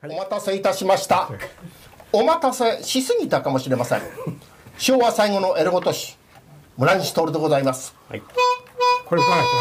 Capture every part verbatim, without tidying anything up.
お待たせいたしました。お待たせしすぎたかもしれません。昭和最後のエレゴ都市村西徹でございます。 はい、 これ来ないし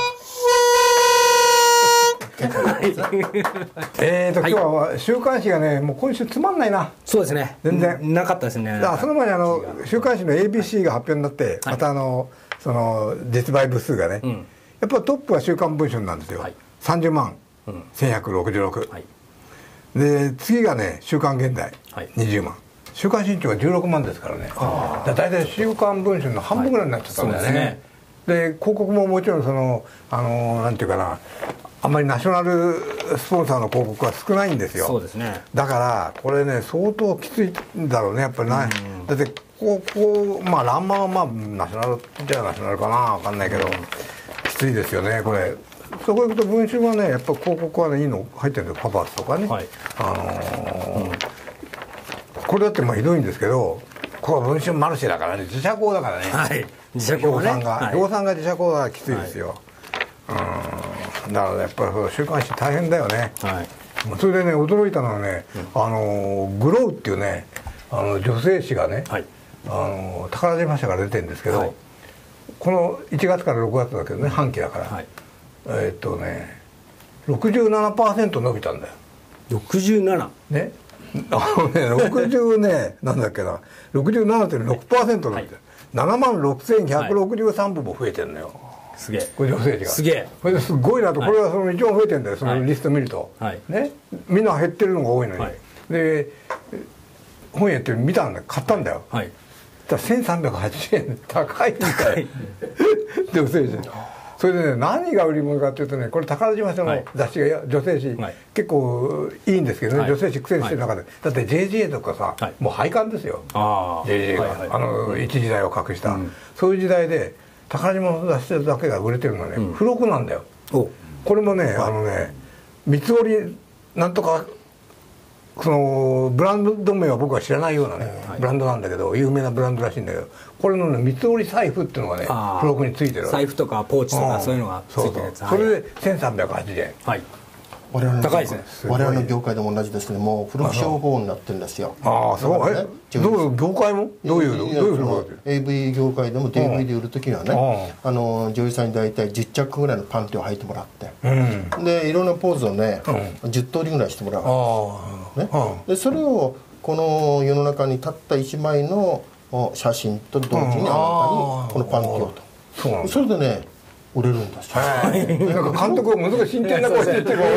な、俺もな。えーと、今日は週刊誌がね、もう今週つまんないな。 そうですね。 全然なかったですね。 あ、その前にあの週刊誌の エービーシー が発表になって、またあのその実売部数がね、やっぱトップは週刊文春なんですよ。さんじゅうまんせんひゃくろくじゅうろく。で次がね週刊現代にじゅうまん。週刊新潮がじゅうろくまんですからね。だいたい週刊文春の半分ぐらいになっちゃったんだよね。で広告ももちろんそのあのなんていうかな、あんまりナショナルスポンサーの広告は少ないんですよ。 そうですね。だからこれね相当きついんだろうね、やっぱりね。だってこうこうまあランマはまあナショナルじゃナショナルかな、分かんないけど、きついですよねこれ。そこ行くと文春はねやっぱ広告はねいいの入ってるんですよ。パパスとかね、はい、あのーうん、これだってまあひどいんですけど、これは文春マルシェだからね、自社校だからね、はい、自社校がね、量産が自社校はきついですよ、はい、うん、だからやっぱり週刊誌大変だよね、はい、それでね驚いたのはね、うん、あのグロウっていうねあの女性誌がね、はい、あの宝島社から出てるんですけど、はい、このいちがつからろくがつだけどね、半期だから、はい、えーっとね ろくじゅうななパーセント 伸びたんだよ。 ろくじゅうななね、あのねろくじゅうねなんだっけな ろくじゅうななてんろくパーセント 伸びて、はい、ななまんろくせんひゃくろくじゅうさんぶも増えてるのよ、はい、 すげえ。 これ女性誌がすげえ。 これですごいなと、はい、これはその一番増えてるんだよ、そのリスト見ると、はい、ね、みんな減ってるのが多いのに、はい、で本屋って見たんだよ、買ったんだよ、はい、だからせんさんびゃくはちじゅうえん高いみたい女性誌。それでね何が売り物かっていうとね、これ宝島社の雑誌が女性誌、はい、結構いいんですけどね、はい、女性誌苦戦してる中で、はい、だって ジェージェー とかさ、はい、もう廃刊ですよ、あ ジェージェー が、はいはい、あの一時代を隠した、うん、そういう時代で宝島の雑誌だけが売れてるのはね、うん、付録なんだよ。これもね、はい、あのね三つ折りなんとかそのブランド名は僕は知らないようなね、はい、ブランドなんだけど、有名なブランドらしいんだけど、これのね三つ折り財布っていうのがね付録についてる。 財布とかポーチとかそういうのがついてるやつ。 それでせんさんびゃくはちじゅうえん、はい、 我々の高いですね。 我々の業界でも同じですね。もう付録商法になってるんですよ。 ああ、そう。えどういう業界もどういうどういうの エーブイ 業界でも ディーブイディー 売る時にはね、あの女優さんに大体じゅっちゃくぐらいのパンティを履いてもらって、うん、でいろんなポーズをね、うん、じゅっとおりぐらいしてもらう。あ、ね、でそれをこの世の中にたったいちまいの写真と同時にあなたにこのパンティをと、そうなんだ。それでね売れるんですよ。 なんか監督ものすごい真剣な声で言ってる。ど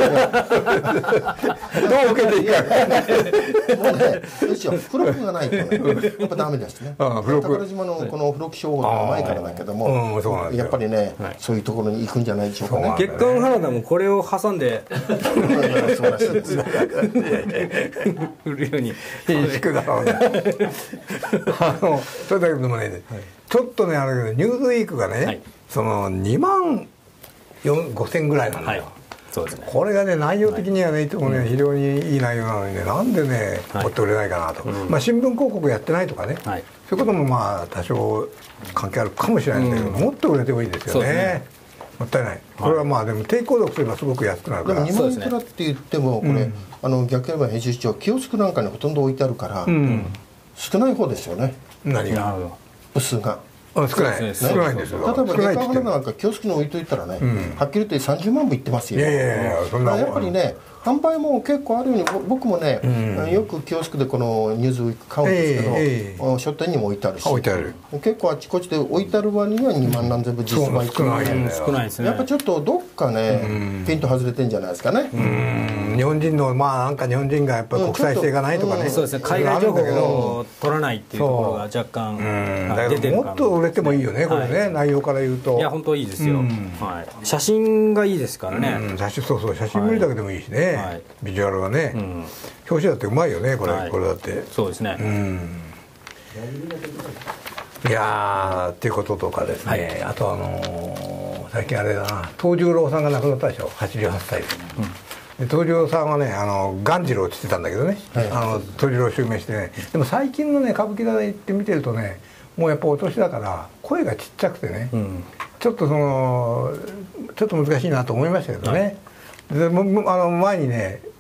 う受けていいか。 もうね、ですよ。付録がないとね、やっぱダメですね。宝島のこの付録商法が前からだけども、やっぱりね、そういうところに行くんじゃないでしょうかね。 月刊原田もこれを挟んで売るように引くだろうね。あのそれだけでもね、ちょっとねあれニューズウィークがね。そのにまんごせんぐらいなんだよ、はい、そうですね。これがね内容的にはねいつもね、うん、非常にいい内容なのにね、なんでねもっと売れないかなと、はい、まあ新聞広告やってないとかね、はい、そういうこともまあ多少関係あるかもしれないんだけど、うん、もっと売れてもいいですよ ね, ねもったいない。これはまあでも定期購読すればすごく安くなるから。 でもにまんいくらって言ってもこれ、うん、あの逆に言えば編集長キオスクなんかにほとんど置いてあるから、うん、少ない方ですよね。 何が部数が少ない、ね、少ないんですよ。 例えば月刊花なんかキオスクに置いといたらね、うん、はっきり言ってさんじゅうまん部いってますよ。いやいやいや、そんなやっぱりね販売も結構あるように、僕もね、うん、よくキオスクでこのニューズウィーク買うんですけど、えーえー、書店にも置いてあるし、 置いてある。 結構あちこちで置いてある割にはにまん何千部実売少ないんだよ。 少ないですね。 やっぱちょっとどっかねピンと外れてんじゃないですかね。 うん、日本人のまあなんか日本人がやっぱり国際性がないとかね、うん、 そうですね。海外情報を取らないっていうところが若干出てるかも。 もっと売れてもいいよねこれね、はい、内容から言うと。 いや本当いいですよ、うんはい、写真がいいですからね、 うん、写真そうそう写真見るだけでもいいしね、はい、ビジュアルがね、うん、表紙だってうまいよねこれ、はい、これだってそうですね、うん、 いやーっていうこととかですね、はい、あとあのー、最近あれだな藤十郎さんが亡くなったでしょはちじゅうはっさいで、うん、で藤十郎さんはねあの鴈治郎って言ってたんだけどね、はい、あの藤十郎襲名してね。でも最近のね歌舞伎座で行って見てるとねもうやっぱお年だから声がちっちゃくてね、うん、ちょっとそのちょっと難しいなと思いましたけどね、はい、でもあの前にね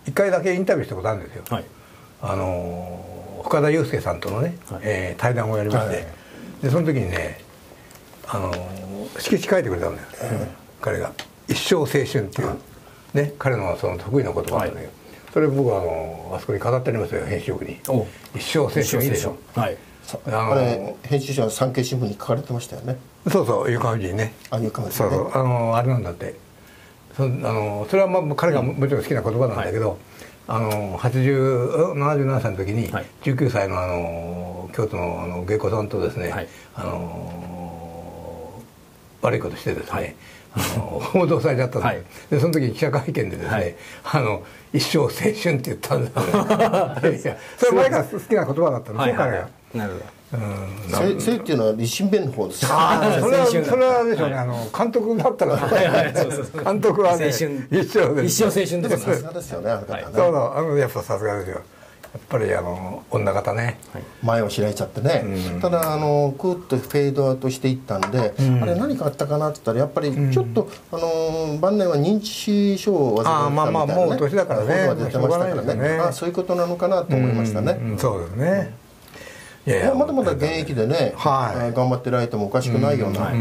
いっかいだけインタビューしたことあるんですよ、 はい、 あの深田祐介さんとのね、はい、えー、対談をやりまして、はい、でその時にね、あの色紙書いてくれたんだよ、うん、彼が「一生青春」っていう、ね、彼のその得意な言葉なんだけど、はい、それ僕はあのあそこに飾ってありますよ、編集局に。一生青春いいでしょ。 はい、あれ編集者は産経新聞に書かれてましたよね。 そうそう、ゆかふじにね。 あ、ゆかふじ、 そうそう、あのあれなんだって。そあのそれはまあ彼がもちろん好きな言葉なんだけど、はい、あのはちじゅう、ななじゅうななさいの時にじゅうきゅうさいのあの京都のあの芸妓さんとですね、はい、あの悪いことしてですね、はい、あの報道されちゃったんで、はい、でその時に記者会見でですね、はい、あの一生青春って言ったんですよ。それ前から好きな言葉だったんですよ、彼が。なるほど。 生っていうのは立身弁の方です。 ああ、それはそれはでしょうね。あの監督だったら、監督はね、一生一生青春です。 さすがですよね、あの方ね。 そうそう、あのやっぱさすがですよ。やっぱりあの女方ね、 前を開いちゃってね、うん、ただあのクーッとフェードアウトしていったんで、うん、あれ何かあったかなって言ったらやっぱりちょっと、うん、あの晩年は認知症を患ったみたいなね、 あ、まあまあもう年だからね、 出てましたからね、ね、あ、そういうことなのかなと思いましたね、 うんうん、そうですね。 いやいやまだまだ現役でね、はい、頑張ってられてもおかしくないような、うん、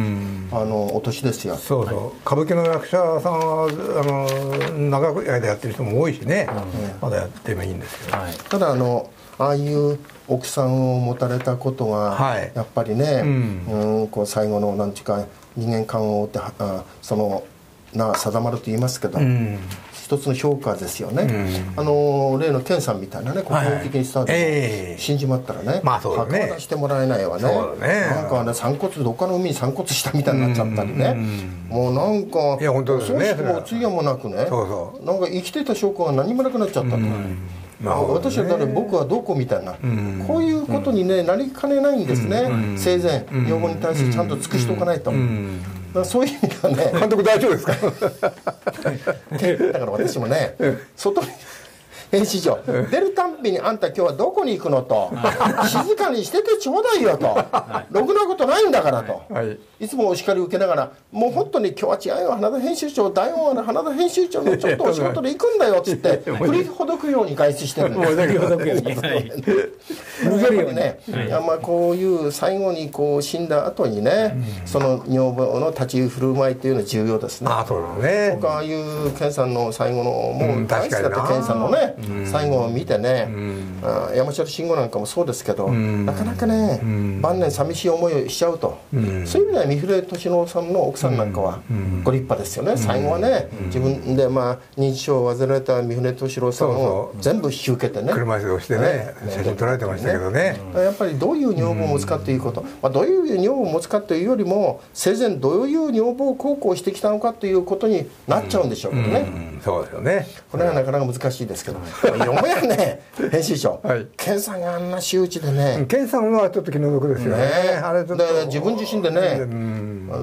あのお年ですよ。 そうそう、はい、歌舞伎の役者さんはあの長い間やってる人も多いしね、うん、まだやってもいいんですけど、はい、 ただあのああいう奥さんを持たれたことが、はい、やっぱりね、うん、うんこう最後のなんていうか人間観を追ってあそのな定まると言いますけど、うん、一つの評価ですよね、うん、あの例の健さんみたいなね国民的にスタート、はいはい、えー、死んじまったらね、まあそうだね、墓出してもらえないわね、そうだね、なんかね散骨どっかの海に散骨したみたいになっちゃったりね、うん、もうなんかいや本当ですね、 葬式もお通夜もなくね、そうそうなんか生きてた証拠が何もなくなっちゃったと、うん、まあ、私は誰、僕はどこみたいな、うん、こういうことに、ね、なりかねないんですね、うん、生前、用語に対してちゃんと尽くしておかないと、うん、だからそういう意味ではね、 監督大丈夫ですかだから私もね、外に編集長出るたんびにあんた今日はどこに行くのと静かにしててちょうだいよとろくなことないんだからと、はい、いつもお叱り受けながらもう本当に今日は違うよ花田編集長大王の花田編集長のちょっとお仕事で行くんだよっつって振りほどくように外出してるんです振りほどくように逃げるようにね、はい、いやまあこういう最後にこう死んだ後にね、うん、その女房の立ち振る舞いというのは重要ですね。 あ、そうだね。 僕はああいう健さんの最後のもう大好きだった健さんのね、うん、最後を見てね、うん、あ山下慎吾なんかもそうですけど、うん、なかなかね、うん、晩年寂しい思いをしちゃうと、うん、そういう意味では三船敏郎さんの奥さんなんかはご立派ですよね、うん、最後はね、うん、自分でまあ認知症を患われた三船敏郎さんを全部引き受けてね、 車椅子をしてね、ね写真撮られてましたけどね、 うん、やっぱりどういう女房を持つかということ、まあ、どういう女房を持つかというよりも生前どういう女房を孝行してきたのかということになっちゃうんでしょうけどね、うんうん、 そうですよね。 これはなかなか難しいですけど、よもやね編集長、はい、健さんがあんな仕打ちでね、 健さんはちょっと気の毒ですよね、ね、あれちょっとで自分自身でね、うん、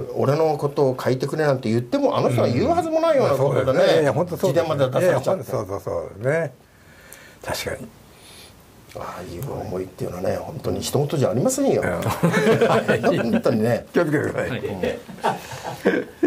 俺のことを書いてくれなんて言ってもあの人は言うはずもないようなことでね、自伝まで出されちゃって、 そうそうそうね、確かにああいう思いっていうのはね本当に一言じゃありませんよ、うん、本当にね気をつけてください、はい